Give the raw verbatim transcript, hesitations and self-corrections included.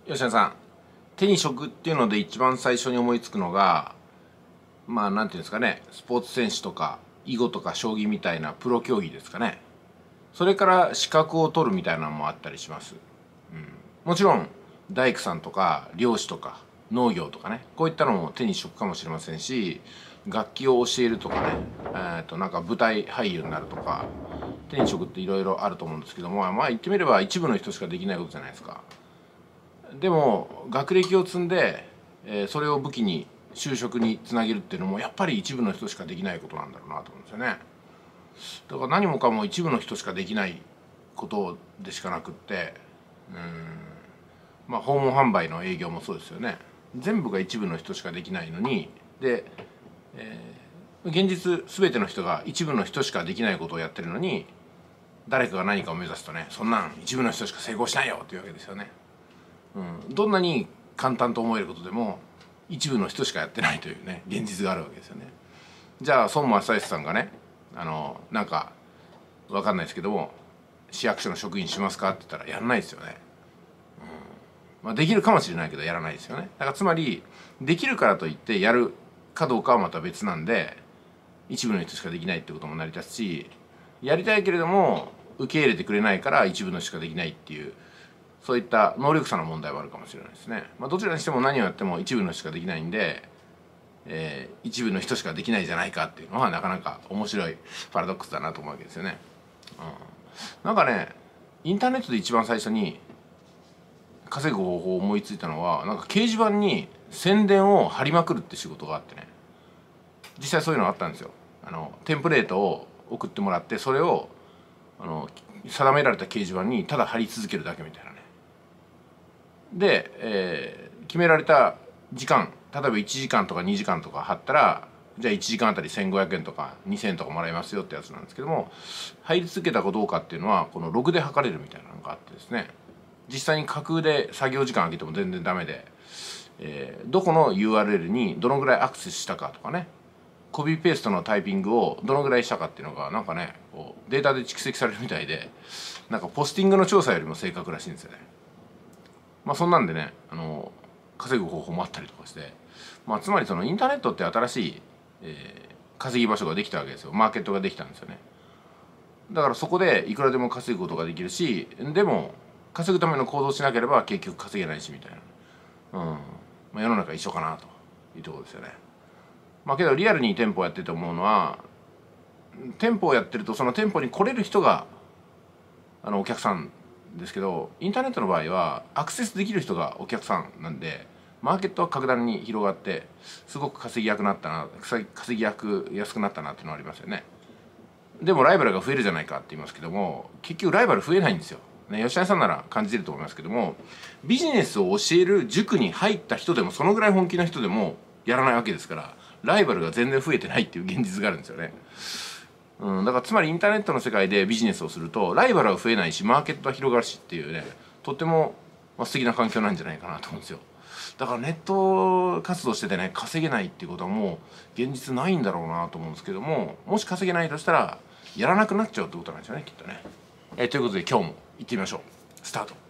吉野さん、手に職っていうので一番最初に思いつくのが、まあなんていうんですかね、スポーツ選手とか囲碁とか将棋みたいなプロ競技ですかね。それから資格を取るみたいなのもあったりします。うん、もちろん大工さんとか漁師とか農業とかね、こういったのも手に職かもしれませんし、楽器を教えるとかね、えー、となんか舞台俳優になるとか、手に職っていろいろあると思うんですけども、まあ言ってみれば一部の人しかできないことじゃないですか。でも学歴を積んで、えー、それを武器に就職につなげるっていうのもやっぱり一部の人しかできないことなんだろうなと思うんですよね。だから何もかも一部の人しかできないことでしかなくって、うんまあ訪問販売の営業もそうですよね。全部が一部の人しかできないのに、で、えー、現実全ての人が一部の人しかできないことをやってるのに、誰かが何かを目指すとね、そんなん一部の人しか成功しないよっていうわけですよね。うん、どんなに簡単と思えることでも一部の人しかやってないというね、現実があるわけですよね。じゃあ孫正義さんがね、あのなんかわかんないですけども、市役所の職員しますかって言ったらやらないですよね。うんまあ、できるかもしれないけどやらないですよね。だからつまりできるからといってやるかどうかはまた別なんで、一部の人しかできないってことも成り立つし、やりたいけれども受け入れてくれないから一部の人しかできないっていう、そういった能力差の問題はあるかもしれないですね。まあ、どちらにしても何をやっても一部の人しかできないんで、えー、一部の人しかできないじゃないかっていうのはなかなか面白いパラドックスだなと思うわけですよね。うん、なんかね、インターネットで一番最初に稼ぐ方法を思いついたのは、なんか掲示板に宣伝を貼りまくるって仕事があってね、実際そういうのがあったんですよ。あのテンプレートを送ってもらって、それをあの定められた掲示板にただ貼り続けるだけみたいなね。で、えー、決められた時間、例えばいちじかんとかにじかんとか貼ったら、じゃあいちじかんあたりせんごひゃくえんとかにせんえんとかもらえますよってやつなんですけども、入り続けたかどうかっていうのはこのログで測れるみたいなのがあってですね、実際に架空で作業時間上げても全然ダメで、えー、どこの ユーアールエル にどのぐらいアクセスしたかとかね、コピーペーストのタイピングをどのぐらいしたかっていうのがなんかね、こうデータで蓄積されるみたいで、なんかポスティングの調査よりも正確らしいんですよね。まあそんなんでね、あの稼ぐ方法もあったりとかして、まあ、つまりそのインターネットって新しい、えー、稼ぎ場所ができたわけですよ。マーケットができたんですよね。だからそこでいくらでも稼ぐことができるし、でも稼ぐための行動しなければ結局稼げないしみたいな、うんまあ、世の中一緒かなというところですよね。まあけどリアルに店舗をやってて思うのは、店舗をやってるとその店舗に来れる人があのお客さんですけど、インターネットの場合はアクセスできる人がお客さんなんで、マーケットは格段に広がってすごく稼ぎやすくなったな稼ぎやすくなったなっていうのはありますよね。でもライバルが増えるじゃないかって言いますけども、結局ライバル増えないんですよ、ね、吉谷さんなら感じてると思いますけども、ビジネスを教える塾に入った人でもそのぐらい本気な人でもやらないわけですから、ライバルが全然増えてないっていう現実があるんですよね。うん、だからつまりインターネットの世界でビジネスをするとライバルは増えないし、マーケットは広がるしっていうね、とっても素敵な環境なんじゃないかなと思うんですよ。だからネット活動しててね、稼げないっていうことはもう現実ないんだろうなと思うんですけども、もし稼げないとしたらやらなくなっちゃうってことなんですよね、きっとね。えー、ということで今日も行ってみましょう。スタート。